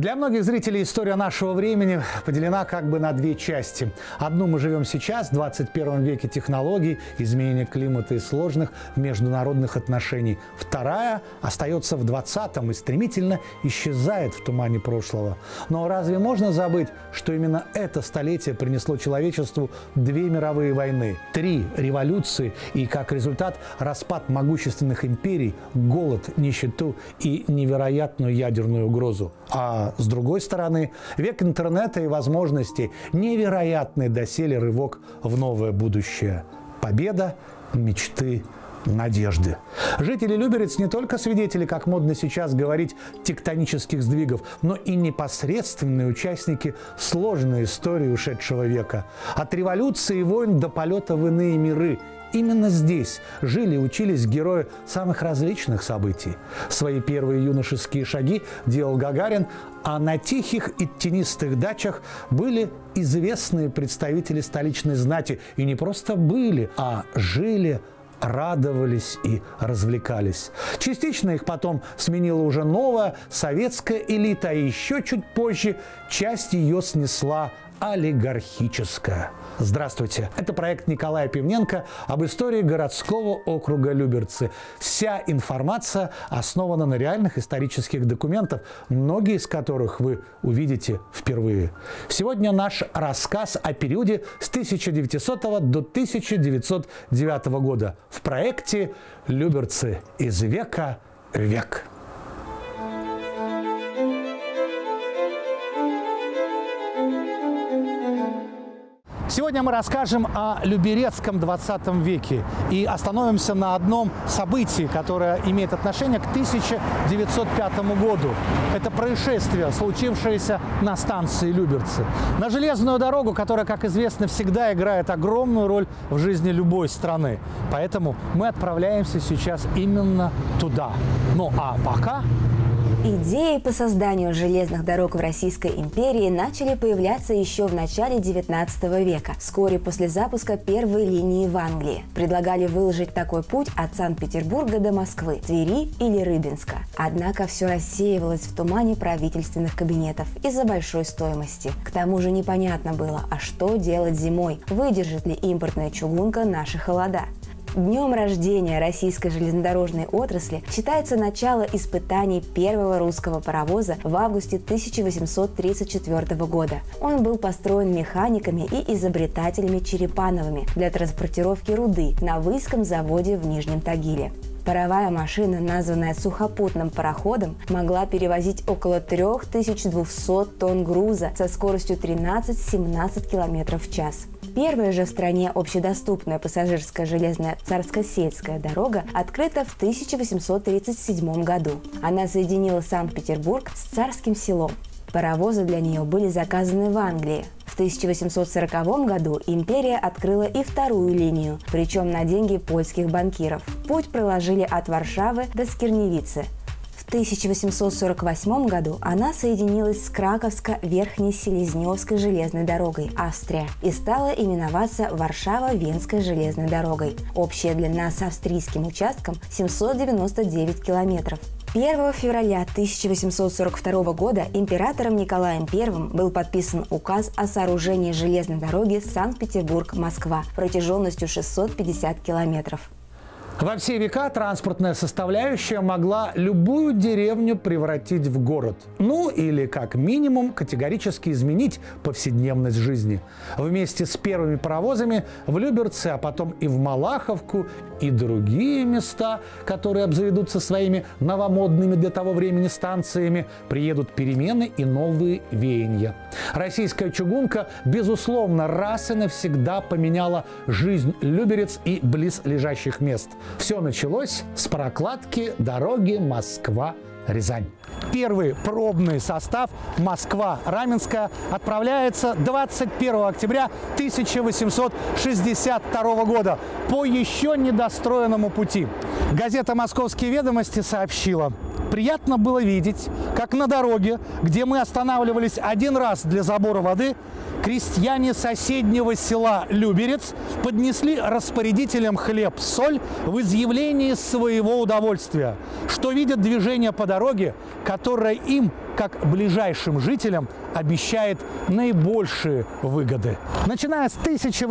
Для многих зрителей история нашего времени поделена как бы на две части. Одну мы живем сейчас, в 21 веке технологий, изменения климата и сложных международных отношений. Вторая остается в 20-м и стремительно исчезает в тумане прошлого. Но разве можно забыть, что именно это столетие принесло человечеству 2 мировые войны, 3 революции и, как результат, распад могущественных империй, голод, нищету и невероятную ядерную угрозу? А с другой стороны, век интернета и возможностей, невероятный доселе рывок в новое будущее. Победа, мечты, надежды. Жители Люберец не только свидетели, как модно сейчас говорить, тектонических сдвигов, но и непосредственные участники сложной истории ушедшего века. От революции и войн до полета в иные миры. Именно здесь жили и учились герои самых различных событий. Свои первые юношеские шаги делал Гагарин, а на тихих и тенистых дачах были известные представители столичной знати. И не просто были, а жили, радовались и развлекались. Частично их потом сменила уже новая советская элита, а еще чуть позже часть ее снесла олигархическая. Здравствуйте! Это проект Николая Пивненко об истории городского округа Люберцы. Вся информация основана на реальных исторических документах, многие из которых вы увидите впервые. Сегодня наш рассказ о периоде с 1900 до 1909 года в проекте «Люберцы из века в век». Сегодня мы расскажем о Люберецком 20 веке и остановимся на одном событии, которое имеет отношение к 1905 году. Это происшествие, случившееся на станции Люберцы. На железную дорогу, которая, как известно, всегда играет огромную роль в жизни любой страны. Поэтому мы отправляемся сейчас именно туда. Ну а пока... Идеи по созданию железных дорог в Российской империи начали появляться еще в начале XIX века, вскоре после запуска первой линии в Англии. Предлагали выложить такой путь от Санкт-Петербурга до Москвы, Твери или Рыбинска. Однако все рассеивалось в тумане правительственных кабинетов из-за большой стоимости. К тому же непонятно было, а что делать зимой, выдержит ли импортная чугунка наши холода. Днем рождения российской железнодорожной отрасли считается начало испытаний первого русского паровоза в августе 1834 года. Он был построен механиками и изобретателями Черепановыми для транспортировки руды на Выйском заводе в Нижнем Тагиле. Паровая машина, названная сухопутным пароходом, могла перевозить около 3200 тонн груза со скоростью 13-17 км в час. Первая же в стране общедоступная пассажирская железная Царско-сельская дорога открыта в 1837 году. Она соединила Санкт-Петербург с Царским селом. Паровозы для нее были заказаны в Англии. В 1840 году империя открыла и вторую линию, причем на деньги польских банкиров. Путь проложили от Варшавы до Скирневицы. В 1848 году она соединилась с Краковско-Верхнеселезневской железной дорогой, Австрия, и стала именоваться Варшава-Венской железной дорогой. Общая длина с австрийским участком 799 километров. 1 февраля 1842 года императором Николаем I был подписан указ о сооружении железной дороги Санкт-Петербург-Москва протяженностью 650 километров. Во все века транспортная составляющая могла любую деревню превратить в город. Ну или, как минимум, категорически изменить повседневность жизни. Вместе с первыми паровозами в Люберцы, а потом и в Малаховку, и другие места, которые обзаведутся своими новомодными для того времени станциями, приедут перемены и новые веяния. Российская чугунка, безусловно, раз и навсегда поменяла жизнь Люберец и близлежащих мест. Все началось с прокладки дороги Москва-Рязань. Первый пробный состав Москва-Раменская отправляется 21 октября 1862 года по еще недостроенному пути. Газета «Московские ведомости» сообщила: приятно было видеть, как на дороге, где мы останавливались один раз для забора воды, крестьяне соседнего села Люберец поднесли распорядителям хлеб-соль в изъявлении своего удовольствия, что видят движение по дороге, которое им как ближайшим жителям обещает наибольшие выгоды. Начиная с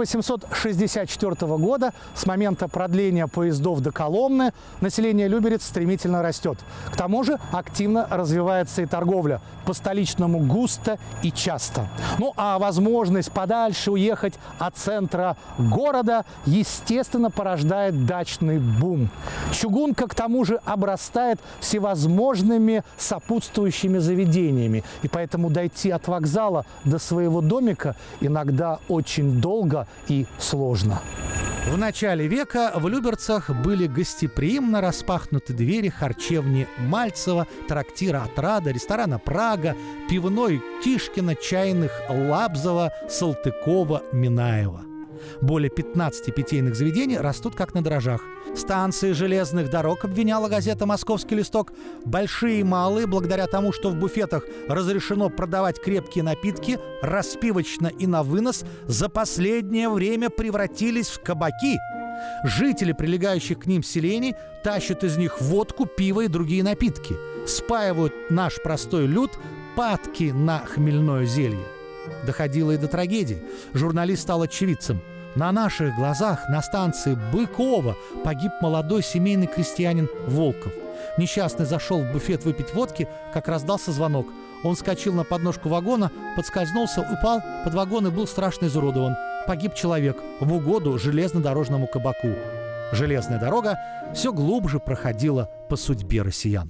1864 года, с момента продления поездов до Коломны, население Люберец стремительно растет. К тому же активно развивается и торговля, по-столичному густо и часто. Ну а возможность подальше уехать от центра города, естественно, порождает дачный бум. Чугунка, к тому же, обрастает всевозможными сопутствующими заведениями, и поэтому дойти от вокзала до своего домика иногда очень долго и сложно. В начале века в Люберцах были гостеприимно распахнуты двери харчевни Мальцева, трактира Отрада, ресторана Прага, пивной Тишкина, чайных Лабзова, Салтыкова, Минаева. Более 15 питейных заведений растут как на дрожжах. Станции железных дорог, обвиняла газета «Московский листок», большие и малые, благодаря тому, что в буфетах разрешено продавать крепкие напитки, распивочно и на вынос, за последнее время превратились в кабаки. Жители прилегающих к ним селений тащат из них водку, пиво и другие напитки. Спаивают наш простой люд падки на хмельное зелье. Доходило и до трагедии. Журналист стал очевидцем. На наших глазах на станции Быкова погиб молодой семейный крестьянин Волков. Несчастный зашел в буфет выпить водки, как раздался звонок. Он вскочил на подножку вагона, подскользнулся, упал под вагон и был страшно изуродован. Погиб человек в угоду железнодорожному кабаку. Железная дорога все глубже проходила по судьбе россиян.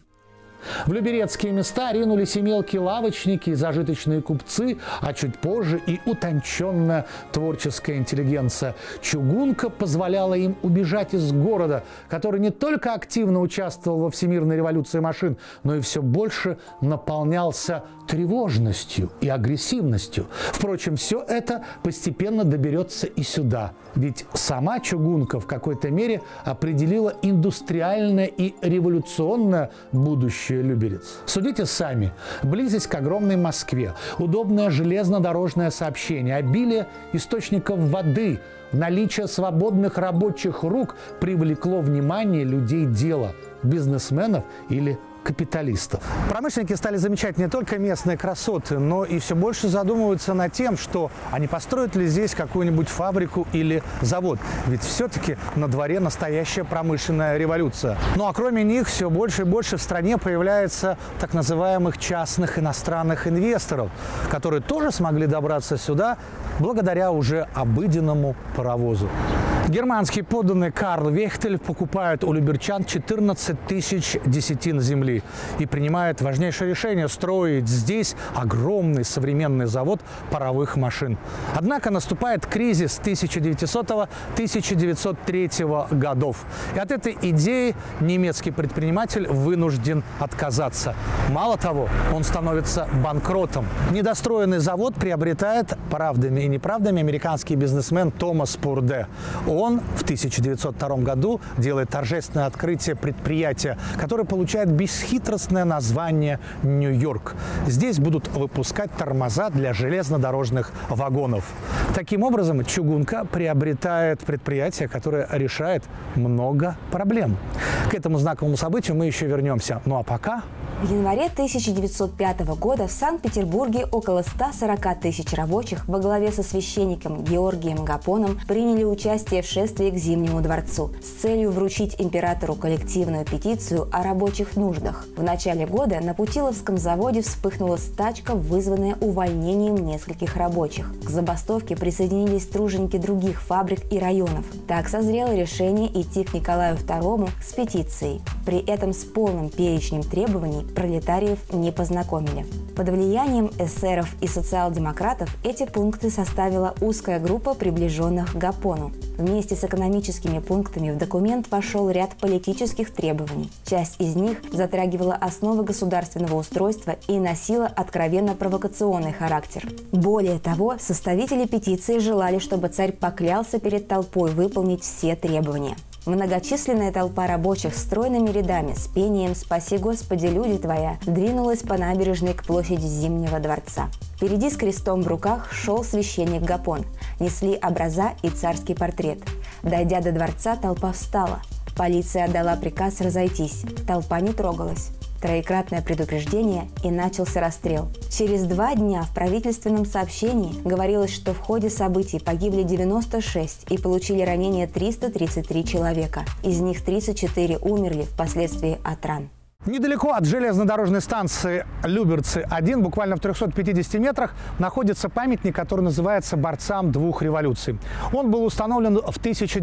В люберецкие места ринулись и мелкие лавочники, и зажиточные купцы, а чуть позже и утонченная творческая интеллигенция. Чугунка позволяла им убежать из города, который не только активно участвовал во всемирной революции машин, но и все больше наполнялся тревожностью и агрессивностью. Впрочем, все это постепенно доберется и сюда. Ведь сама чугунка в какой-то мере определила индустриальное и революционное будущее Люберец. Судите сами. Близость к огромной Москве, удобное железнодорожное сообщение, обилие источников воды, наличие свободных рабочих рук привлекло внимание людей дела, бизнесменов или капиталистов. Промышленники стали замечать не только местные красоты, но и все больше задумываются над тем, что они построят ли здесь какую-нибудь фабрику или завод. Ведь все-таки на дворе настоящая промышленная революция. Ну а кроме них все больше и больше в стране появляется так называемых частных иностранных инвесторов, которые тоже смогли добраться сюда благодаря уже обыденному паровозу. Германский подданный Карл Вехтель покупает у люберчан 14 тысяч десятин земли и принимает важнейшее решение строить здесь огромный современный завод паровых машин. Однако наступает кризис 1900-1903 годов. И от этой идеи немецкий предприниматель вынужден отказаться. Мало того, он становится банкротом. Недостроенный завод приобретает, правдами и неправдами, американский бизнесмен Томас Пурде. Он в 1902 году делает торжественное открытие предприятия, которое получает бесхитростное название «Нью-Йорк». Здесь будут выпускать тормоза для железнодорожных вагонов. Таким образом, чугунка приобретает предприятие, которое решает много проблем. К этому знаковому событию мы еще вернемся. Ну а пока... В январе 1905 года в Санкт-Петербурге около 140 тысяч рабочих во главе со священником Георгием Гапоном приняли участие в шествии к Зимнему дворцу с целью вручить императору коллективную петицию о рабочих нуждах. В начале года на Путиловском заводе вспыхнула стачка, вызванная увольнением нескольких рабочих. К забастовке присоединились труженики других фабрик и районов. Так созрело решение идти к Николаю II с петицией. При этом с полным перечнем требований пролетариев не познакомили. Под влиянием эсеров и социал-демократов эти пункты составила узкая группа приближенных к Гапону. Вместе с экономическими пунктами в документ вошел ряд политических требований. Часть из них затрагивала основы государственного устройства и носила откровенно провокационный характер. Более того, составители петиции желали, чтобы царь поклялся перед толпой выполнить все требования. Многочисленная толпа рабочих стройными рядами с пением «Спаси, Господи, люди Твоя» двинулась по набережной к площади Зимнего дворца. Впереди с крестом в руках шел священник Гапон. Несли образа и царский портрет. Дойдя до дворца, толпа встала. Полиция отдала приказ разойтись. Толпа не трогалась. троекратное предупреждение и начался расстрел. Через 2 дня в правительственном сообщении говорилось, что в ходе событий погибли 96 и получили ранения 333 человека. Из них 34 умерли впоследствии от ран. Недалеко от железнодорожной станции Люберцы-1, буквально в 350 метрах, находится памятник, который называется «Борцам двух революций». Он был установлен в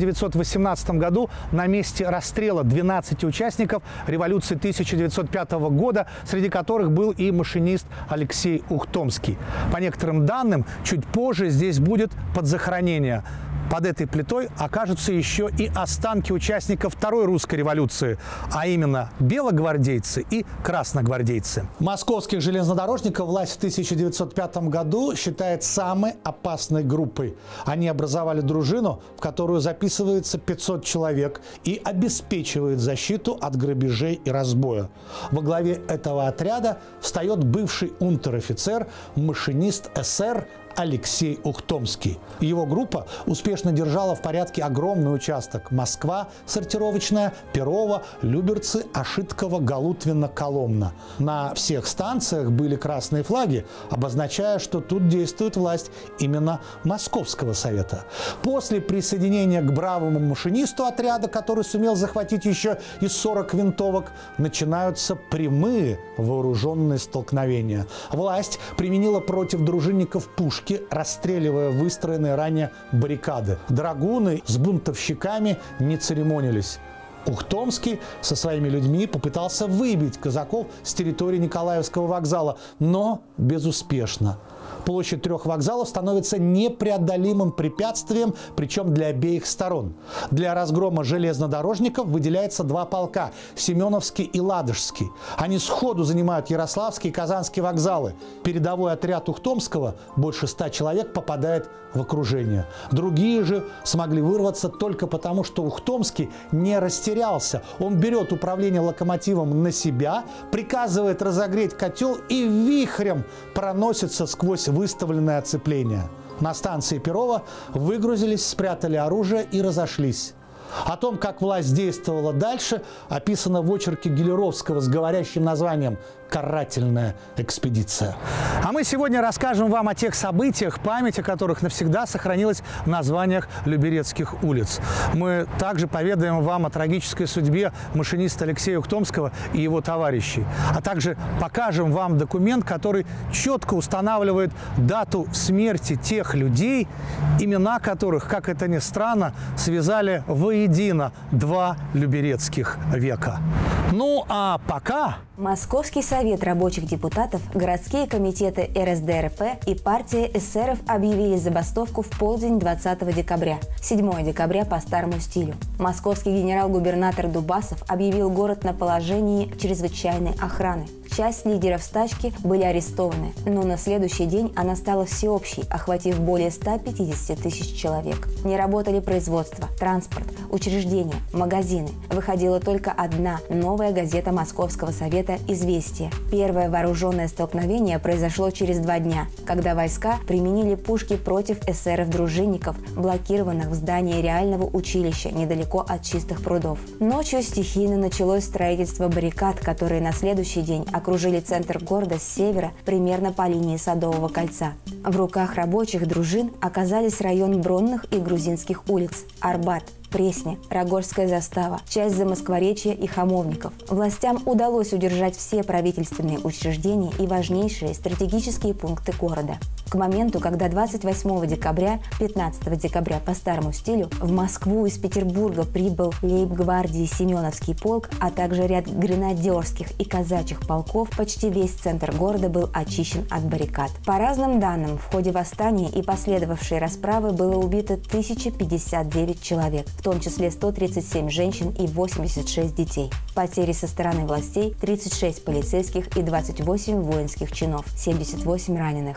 1918 году на месте расстрела 12 участников революции 1905 года, среди которых был и машинист Алексей Ухтомский. По некоторым данным, чуть позже здесь будет подзахоронение. Под этой плитой окажутся еще и останки участников Второй русской революции, а именно белогвардейцы и красногвардейцы. Московских железнодорожников власть в 1905 году считает самой опасной группой. Они образовали дружину, в которую записывается 500 человек и обеспечивает защиту от грабежей и разбоя. Во главе этого отряда встает бывший унтер-офицер, машинист СССР Алексей Ухтомский. Его группа успешно держала в порядке огромный участок: Москва, Сортировочная, Перово, Люберцы, Ашитково, Галутвино, Коломна. На всех станциях были красные флаги, обозначая, что тут действует власть именно Московского совета. После присоединения к бравому машинисту отряда, который сумел захватить еще и 40 винтовок, начинаются прямые вооруженные столкновения. Власть применила против дружинников пушки, расстреливая выстроенные ранее баррикады. Драгуны с бунтовщиками не церемонились. Ухтомский со своими людьми попытался выбить казаков с территории Николаевского вокзала, но безуспешно. Площадь 3 вокзалов становится непреодолимым препятствием, причем для обеих сторон. Для разгрома железнодорожников выделяется 2 полка – Семеновский и Ладожский. Они сходу занимают Ярославский и Казанский вокзалы. Передовой отряд Ухтомского, больше 100 человек, попадает в окружение. Другие же смогли вырваться только потому, что Ухтомский не растерялся. Он берет управление локомотивом на себя, приказывает разогреть котел и вихрем проносится сквозь выставленное оцепление. На станции Перово выгрузились, спрятали оружие и разошлись. О том, как власть действовала дальше, описано в очерке Гелеровского с говорящим названием «Карательная экспедиция». А мы сегодня расскажем вам о тех событиях, память о которых навсегда сохранилась в названиях люберецких улиц. Мы также поведаем вам о трагической судьбе машиниста Алексея Ухтомского и его товарищей. А также покажем вам документ, который четко устанавливает дату смерти тех людей, имена которых, как это ни странно, связали воедино 2 люберецких века. Ну а пока... Московский совет рабочих депутатов, городские комитеты РСДРП и партия эсеров объявили забастовку в полдень 20 декабря, 7 декабря по старому стилю. Московский генерал-губернатор Дубасов объявил город на положении чрезвычайной охраны. Часть лидеров стачки были арестованы, но на следующий день она стала всеобщей, охватив более 150 тысяч человек. Не работали производство, транспорт, учреждения, магазины. Выходила только одна новая газета Московского совета «Известия». Первое вооруженное столкновение произошло через 2 дня, когда войска применили пушки против эсеров-дружинников, блокированных в здании реального училища недалеко от Чистых прудов. Ночью стихийно началось строительство баррикад, которые на следующий день окружили центр города с севера примерно по линии Садового кольца. В руках рабочих дружин оказались район Бронных и Грузинских улиц, Арбат, Пресня, Рогожская застава, часть Замоскворечья и Хамовников. Властям удалось удержать все правительственные учреждения и важнейшие стратегические пункты города. К моменту, когда 28 декабря, 15 декабря по старому стилю, в Москву из Петербурга прибыл лейб-гвардии Семеновский полк, а также ряд гренадерских и казачьих полков, почти весь центр города был очищен от баррикад. По разным данным, в ходе восстания и последовавшей расправы было убито 1059 человек, в том числе 137 женщин и 86 детей. Потери со стороны властей – 36 полицейских и 28 воинских чинов, 78 раненых.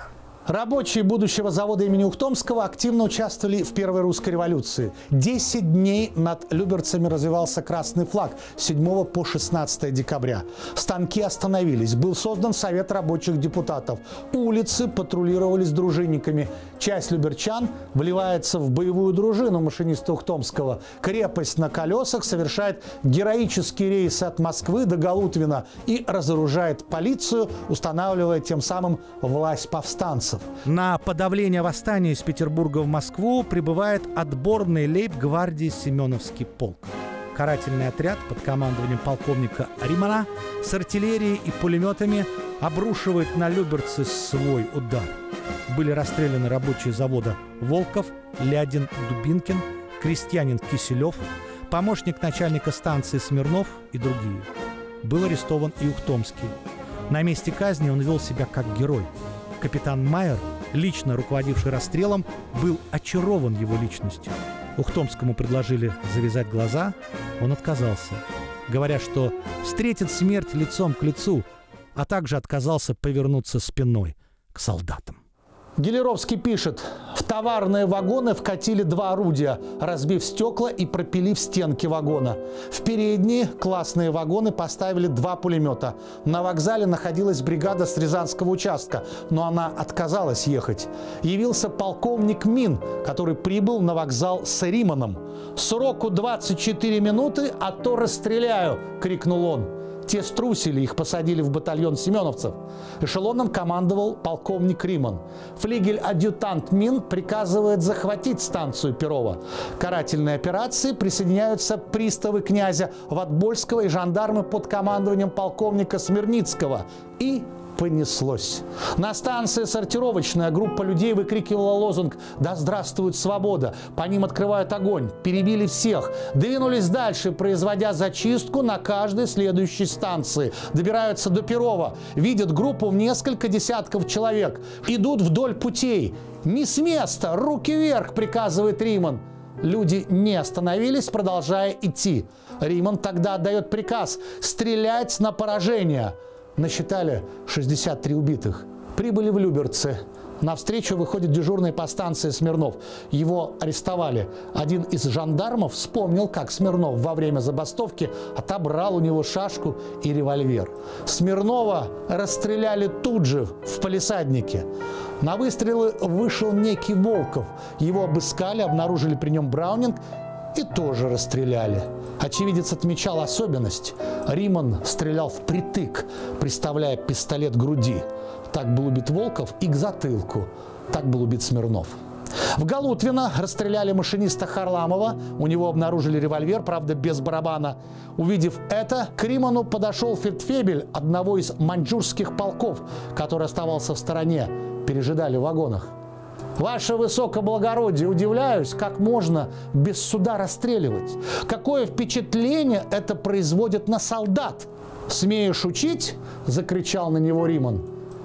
Рабочие будущего завода имени Ухтомского активно участвовали в Первой русской революции. 10 дней над люберцами развивался красный флаг с 7 по 16 декабря. Станки остановились. Был создан Совет рабочих депутатов. Улицы патрулировались дружинниками. Часть люберчан вливается в боевую дружину машиниста Ухтомского. Крепость на колесах совершает героические рейсы от Москвы до Галутвина и разоружает полицию, устанавливая тем самым власть повстанцев. На подавление восстания из Петербурга в Москву прибывает отборный лейб-гвардии Семеновский полк. Карательный отряд под командованием полковника Римана с артиллерией и пулеметами обрушивает на люберцы свой удар. Были расстреляны рабочие завода Волков, Лядин, Дубинкин, крестьянин Киселев, помощник начальника станции Смирнов и другие. Был арестован и Ухтомский. На месте казни он вел себя как герой. Капитан Майер, лично руководивший расстрелом, был очарован его личностью. Ухтомскому предложили завязать глаза, он отказался, говоря, что встретит смерть лицом к лицу, а также отказался повернуться спиной к солдатам. Гелеровский пишет: в товарные вагоны вкатили 2 орудия, разбив стекла и пропилив стенки вагона. В передние классные вагоны поставили 2 пулемета. На вокзале находилась бригада с Рязанского участка, но она отказалась ехать. Явился полковник Мин, который прибыл на вокзал с Риманом. «Сроку 24 минуты, а то расстреляю!» – крикнул он. Те струсили, их посадили в батальон семеновцев. Эшелоном командовал полковник Риман. Флигель-адъютант Мин приказывает захватить станцию Перова. К карательной операции присоединяются приставы князя Ватбольского и жандармы под командованием полковника Смирницкого. И понеслось. На станции сортировочная группа людей выкрикивала лозунг «Да здравствует свобода!». По ним открывают огонь. Перебили всех. Двинулись дальше, производя зачистку на каждой следующей станции. Добираются до Перова. Видят группу в несколько десятков человек. Идут вдоль путей. «Не с места! Руки вверх!» – приказывает Риман. Люди не остановились, продолжая идти. Риман тогда отдает приказ стрелять на поражение. Насчитали 63 убитых. Прибыли в Люберцы. Навстречу выходит дежурный по станции Смирнов. Его арестовали. Один из жандармов вспомнил, как Смирнов во время забастовки отобрал у него шашку и револьвер. Смирнова расстреляли тут же, в палисаднике. На выстрелы вышел некий Волков. Его обыскали, обнаружили при нем браунинг и тоже расстреляли. Очевидец отмечал особенность. Риман стрелял впритык, приставляя пистолет к груди. Так был убит Волков, и к затылку. Так был убит Смирнов. В Галутвино расстреляли машиниста Харламова. У него обнаружили револьвер, правда, без барабана. Увидев это, к Риману подошел фельдфебель одного из маньчжурских полков, который оставался в стороне. Пережидали в вагонах. «Ваше высокоблагородие, удивляюсь, как можно без суда расстреливать. Какое впечатление это производит на солдат!» «Смеешь учить?» – закричал на него Риман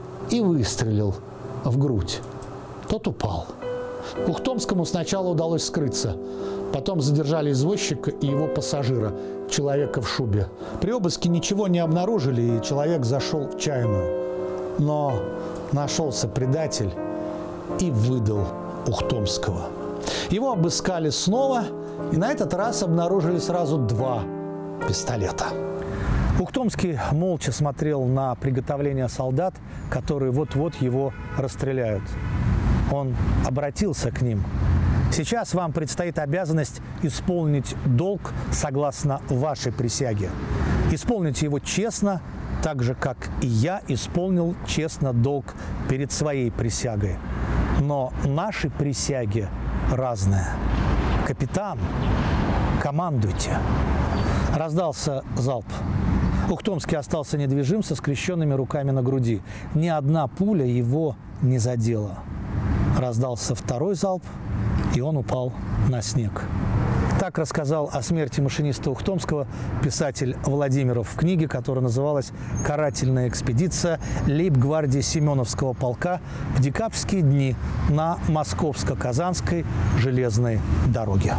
и выстрелил в грудь. Тот упал. Ухтомскому сначала удалось скрыться. Потом задержали извозчика и его пассажира, человека в шубе. При обыске ничего не обнаружили, и человек зашел в чайную. Но нашелся предатель и выдал Ухтомского. Его обыскали снова, и на этот раз обнаружили сразу 2 пистолета. Ухтомский молча смотрел на приготовление солдат, которые вот-вот его расстреляют. Он обратился к ним. «Сейчас вам предстоит обязанность исполнить долг согласно вашей присяге. Исполните его честно, так же, как и я исполнил честно долг перед своей присягой. Но наши присяги разные. Капитан, командуйте!» Раздался залп. Ухтомский остался недвижим со скрещенными руками на груди. Ни одна пуля его не задела. Раздался второй залп, и он упал на снег. Так рассказал о смерти машиниста Ухтомского писатель Владимиров в книге, которая называлась «Карательная экспедиция лейб-гвардии Семеновского полка в декабрьские дни на Московско-Казанской железной дороге».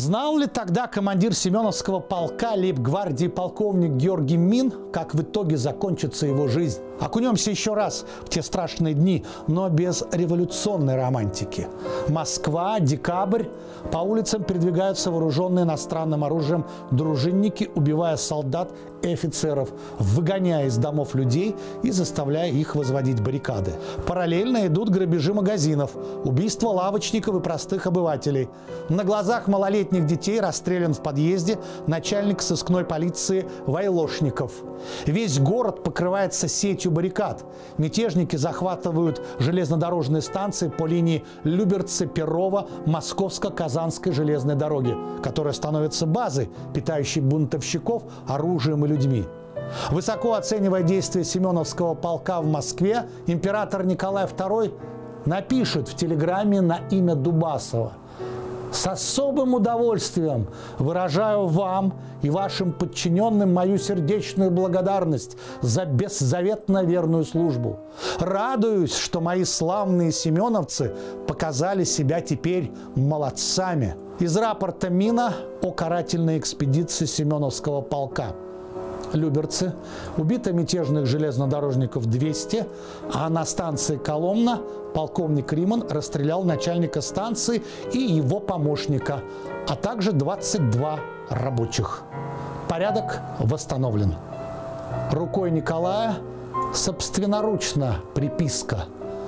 Знал ли тогда командир Семеновского полка лейб-гвардии полковник Георгий Мин, как в итоге закончится его жизнь? Окунемся еще раз в те страшные дни, но без революционной романтики. Москва, декабрь. По улицам передвигаются вооруженные иностранным оружием дружинники, убивая солдат и офицеров, выгоняя из домов людей и заставляя их возводить баррикады. Параллельно идут грабежи магазинов, убийства лавочников и простых обывателей. На глазах малолетних детей расстрелян в подъезде начальник сыскной полиции Вайлошников. Весь город покрывается сетью баррикад. Мятежники захватывают железнодорожные станции по линии Люберцы-Перово Московско-Казанской железной дороги, которая становится базой, питающей бунтовщиков оружием и людьми. Высоко оценивая действия Семеновского полка в Москве, император Николай II напишет в телеграмме на имя Дубасова: «С особым удовольствием выражаю вам и вашим подчиненным мою сердечную благодарность за беззаветно верную службу. Радуюсь, что мои славные семеновцы показали себя теперь молодцами». Из рапорта Мина о карательной экспедиции Семеновского полка. Люберцы. Убито мятежных железнодорожников 200, а на станции Коломна полковник Риман расстрелял начальника станции и его помощника, а также 22 рабочих. Порядок восстановлен. Рукой Николая собственноручно приписка.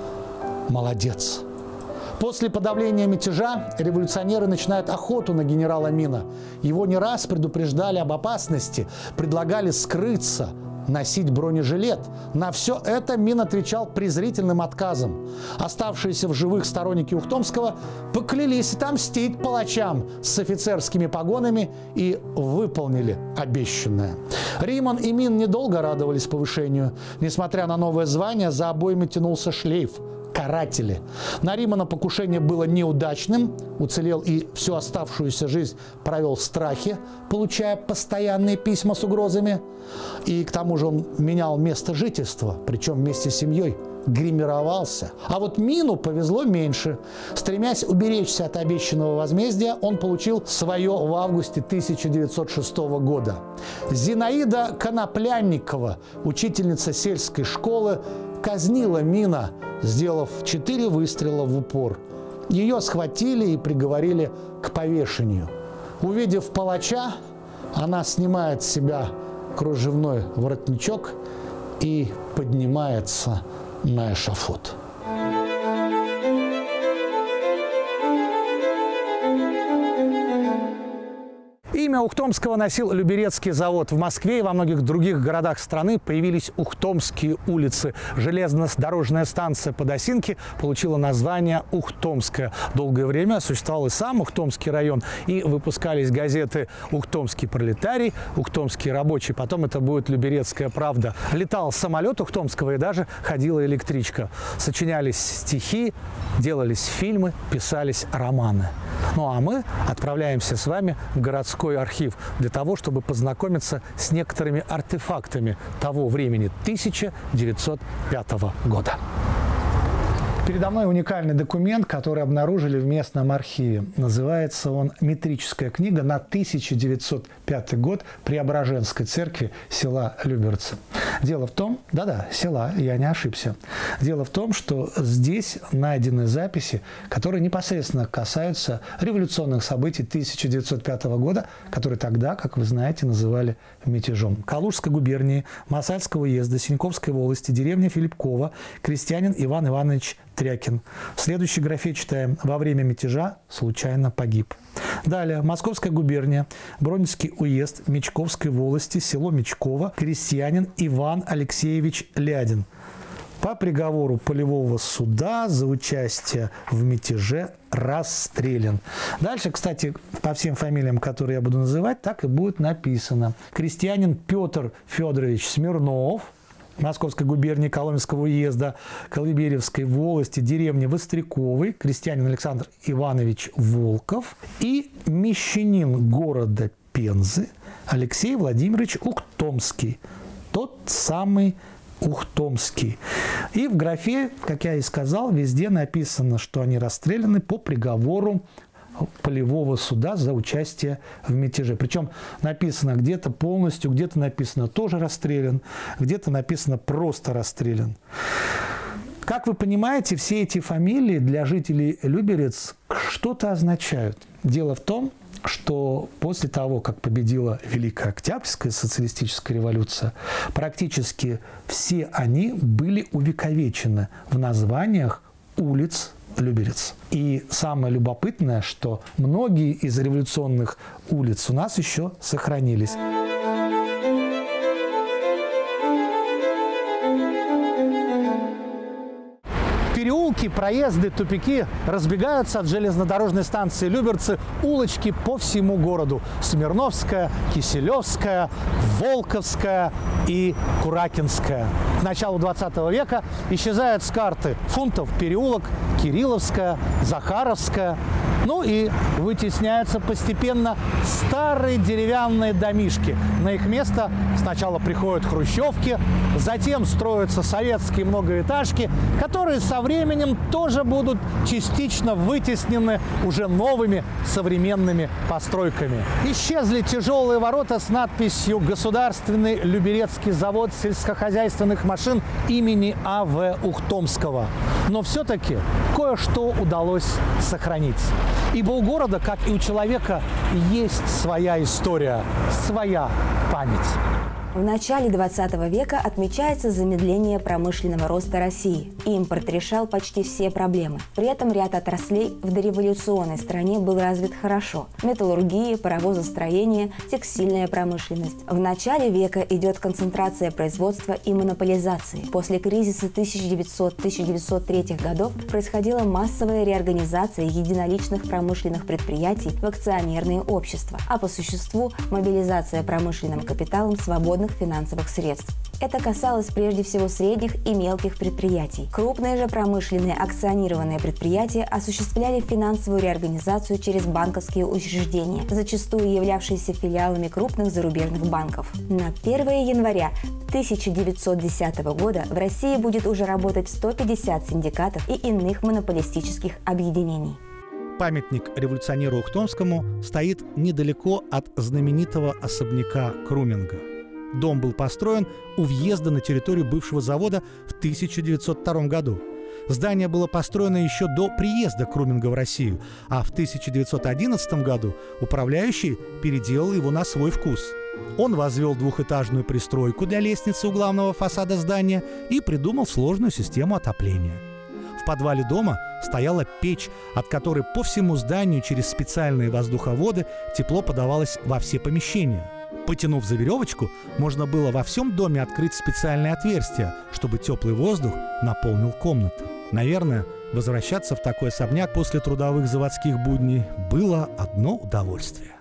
Молодец. После подавления мятежа революционеры начинают охоту на генерала Мина. Его не раз предупреждали об опасности, предлагали скрыться, носить бронежилет. На все это Мин отвечал презрительным отказом. Оставшиеся в живых сторонники Ухтомского поклялись отомстить палачам с офицерскими погонами и выполнили обещанное. Риман и Мин недолго радовались повышению. Несмотря на новое звание, за обоими тянулся шлейф. Каратели. На Римана покушение было неудачным, уцелел и всю оставшуюся жизнь провел в страхе, получая постоянные письма с угрозами. И к тому же он менял место жительства, причем вместе с семьей гримировался. А вот Мину повезло меньше. Стремясь уберечься от обещанного возмездия, он получил свое в августе 1906 года. Зинаида Коноплянникова, учительница сельской школы, казнила Мина, сделав 4 выстрела в упор. Ее схватили и приговорили к повешению. Увидев палача, она снимает с себя кружевной воротничок и поднимается на эшафот. Имя Ухтомского носил Люберецкий завод. В Москве и во многих других городах страны появились Ухтомские улицы. Железнодорожная станция Подосинки получила название Ухтомская. Долгое время существовал и сам Ухтомский район, и выпускались газеты «Ухтомский пролетарий», «Ухтомский рабочий». Потом это будет «Люберецкая правда». Летал самолет Ухтомского и даже ходила электричка. Сочинялись стихи, делались фильмы, писались романы. Ну а мы отправляемся с вами в городской архив для того, чтобы познакомиться с некоторыми артефактами того времени, 1905 года. Передо мной уникальный документ, который обнаружили в местном архиве. Называется он «Метрическая книга на 1905 год Преображенской церкви села Люберцы». Дело в том, села, я не ошибся. Дело в том, что здесь найдены записи, которые непосредственно касаются революционных событий 1905 года, которые тогда, как вы знаете, называли мятежом. Калужской губернии, Масальского уезда, Синьковской волости, деревня Филипкова, крестьянин Иван Иванович Трякин. В следующей графе читаем: «Во время мятежа случайно погиб». Далее. Московская губерния, Бронницкий уезд, Мечковской волости, село Мечково, крестьянин Иван Алексеевич Лядин. По приговору полевого суда за участие в мятеже расстрелян. Дальше, кстати, по всем фамилиям, которые я буду называть, так и будет написано. Крестьянин Петр Федорович Смирнов, Московской губернии, Коломенского уезда, Колыберевской волости, деревни Востряковой, крестьянин Александр Иванович Волков и мещанин города Пензы Алексей Владимирович Ухтомский. Тот самый Ухтомский. И в графе, как я и сказал, везде написано, что они расстреляны по приговору полевого суда за участие в мятеже. Причем написано где-то полностью, где-то написано тоже расстрелян, где-то написано просто расстрелян. Как вы понимаете, все эти фамилии для жителей Люберец что-то означают. Дело в том, что после того, как победила Великая Октябрьская социалистическая революция, практически все они были увековечены в названиях улиц Люберец. И самое любопытное, что многие из революционных улиц у нас еще сохранились. Переулки, проезды, тупики разбегаются от железнодорожной станции Люберцы улочки по всему городу. Смирновская, Киселевская, Волковская и Куракинская. К началу 20 века исчезают с карты Фунтов переулок, Кирилловская, Захаровская. Ну и вытесняются постепенно старые деревянные домишки. На их место сначала приходят хрущевки, затем строятся советские многоэтажки, которые со временем тоже будут частично вытеснены уже новыми современными постройками. Исчезли тяжелые ворота с надписью «Государственный Люберецкий завод сельскохозяйственных машин имени А.В. Ухтомского». Но все-таки кое-что удалось сохранить. Ибо у города, как и у человека, есть своя история, своя память. В начале 20 века отмечается замедление промышленного роста России. Импорт решал почти все проблемы. При этом ряд отраслей в дореволюционной стране был развит хорошо. Металлургия, паровозостроение, текстильная промышленность. В начале века идет концентрация производства и монополизации. После кризиса 1900-1903 годов происходила массовая реорганизация единоличных промышленных предприятий в акционерные общества, а по существу мобилизация промышленным капиталом свободных финансовых средств. Это касалось прежде всего средних и мелких предприятий. Крупные же промышленные акционированные предприятия осуществляли финансовую реорганизацию через банковские учреждения, зачастую являвшиеся филиалами крупных зарубежных банков. На 1 января 1910 года в России будет уже работать 150 синдикатов и иных монополистических объединений. Памятник революционеру Ухтомскому стоит недалеко от знаменитого особняка Круминга. Дом был построен у въезда на территорию бывшего завода в 1902 году. Здание было построено еще до приезда Круминга в Россию, а в 1911 году управляющий переделал его на свой вкус. Он возвел двухэтажную пристройку для лестницы у главного фасада здания и придумал сложную систему отопления. В подвале дома стояла печь, от которой по всему зданию через специальные воздуховоды тепло подавалось во все помещения. Потянув за веревочку, можно было во всем доме открыть специальное отверстие, чтобы теплый воздух наполнил комнату. Наверное, возвращаться в такой особняк после трудовых заводских будней было одно удовольствие.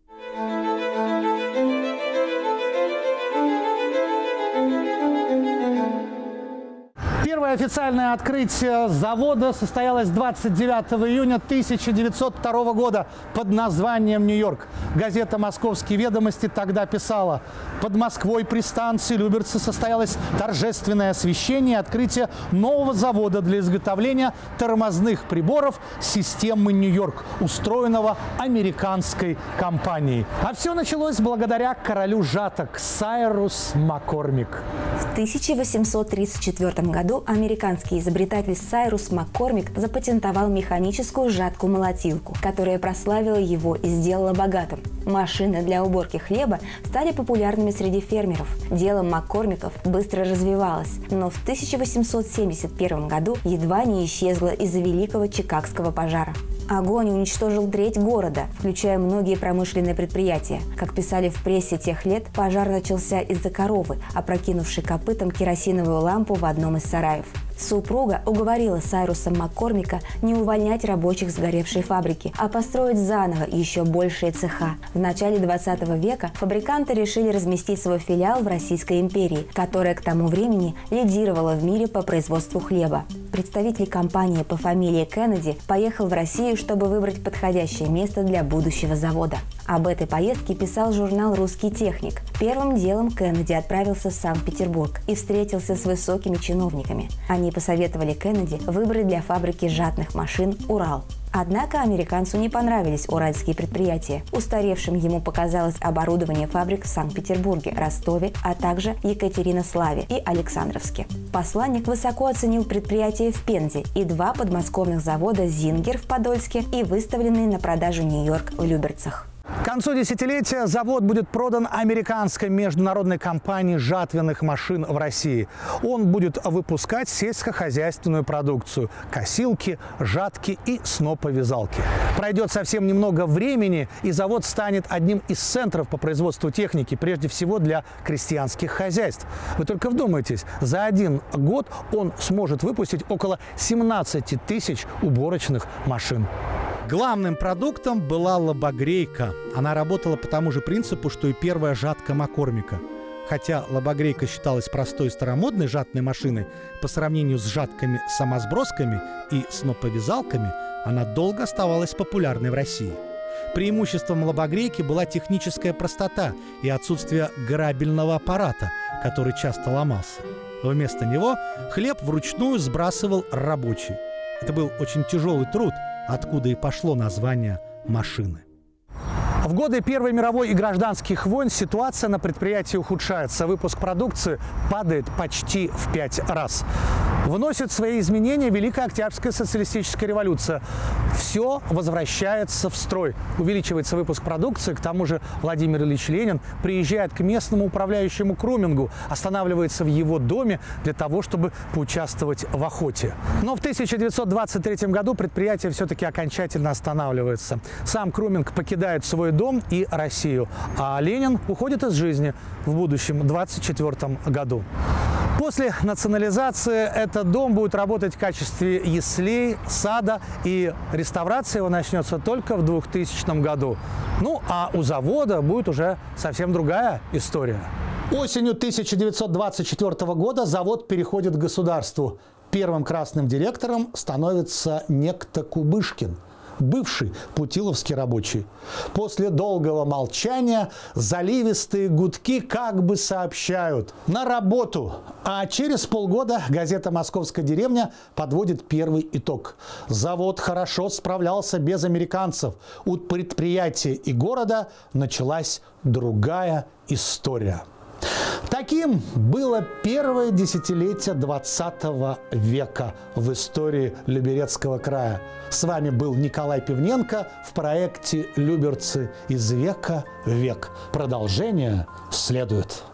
Первое официальное открытие завода состоялось 29 июня 1902 года под названием «Нью-Йорк». Газета «Московские ведомости» тогда писала: «Под Москвой при станции Люберцы состоялось торжественное освящение и открытие нового завода для изготовления тормозных приборов системы «Нью-Йорк», устроенного американской компанией». А все началось благодаря королю жаток Сайрус Маккормик. В 1834 году американский изобретатель Сайрус Маккормик запатентовал механическую жатку-молотилку, которая прославила его и сделала богатым. Машины для уборки хлеба стали популярными среди фермеров. Дело Маккормиков быстро развивалось, но в 1871 году едва не исчезло из-за Великого Чикагского пожара. Огонь уничтожил треть города, включая многие промышленные предприятия. Как писали в прессе тех лет, пожар начался из-за коровы, опрокинувшей копытом керосиновую лампу в одном из сараев. Супруга уговорила Сайруса Маккормика не увольнять рабочих сгоревшей фабрики, а построить заново еще большие цеха. В начале 20 века фабриканты решили разместить свой филиал в Российской империи, которая к тому времени лидировала в мире по производству хлеба. Представитель компании по фамилии Кеннеди поехал в Россию, чтобы выбрать подходящее место для будущего завода. Об этой поездке писал журнал «Русский техник». Первым делом Кеннеди отправился в Санкт-Петербург и встретился с высокими чиновниками. Они посоветовали Кеннеди выбрать для фабрики жатных машин «Урал». Однако американцу не понравились уральские предприятия. Устаревшим ему показалось оборудование фабрик в Санкт-Петербурге, Ростове, а также Екатеринославе и Александровске. Посланник высоко оценил предприятия в Пензе и 2 подмосковных завода «Зингер» в Подольске и выставленный на продажу «Нью-Йорк» в Люберцах. К концу десятилетия завод будет продан американской международной компании жатвенных машин в России. Он будет выпускать сельскохозяйственную продукцию – косилки, жатки и сноповязалки. Пройдет совсем немного времени, и завод станет одним из центров по производству техники, прежде всего для крестьянских хозяйств. Вы только вдумайтесь, за 1 год он сможет выпустить около 17 тысяч уборочных машин. Главным продуктом была лобогрейка. Она работала по тому же принципу, что и первая жатка Маккормика. Хотя лобогрейка считалась простой и старомодной жатной машиной, по сравнению с жатками-самосбросками и сноповязалками, она долго оставалась популярной в России. Преимуществом лобогрейки была техническая простота и отсутствие грабельного аппарата, который часто ломался. Вместо него хлеб вручную сбрасывал рабочий. Это был очень тяжелый труд, откуда и пошло название машины. В годы Первой мировой и гражданских войн ситуация на предприятии ухудшается. Выпуск продукции падает почти в 5 раз. Вносит свои изменения Великая Октябрьская социалистическая революция. Все возвращается в строй. Увеличивается выпуск продукции. К тому же Владимир Ильич Ленин приезжает к местному управляющему Крумингу, останавливается в его доме для того, чтобы поучаствовать в охоте. Но в 1923 году предприятие все-таки окончательно останавливается. Сам Круминг покидает свой дом и Россию, а Ленин уходит из жизни в будущем 1924 году. После национализации этот дом будет работать в качестве яслей, сада, и реставрация его начнется только в 2000 году. Ну, а у завода будет уже совсем другая история. Осенью 1924 года завод переходит к государству. Первым красным директором становится некто Кубышкин, бывший путиловский рабочий. После долгого молчания заливистые гудки как бы сообщают: на работу. А через полгода газета «Московская деревня» подводит первый итог. Завод хорошо справлялся без американцев. У предприятия и города началась другая история. Таким было первое десятилетие 20 века в истории Люберецкого края. С вами был Николай Пивненко в проекте «Люберцы из века в век». Продолжение следует.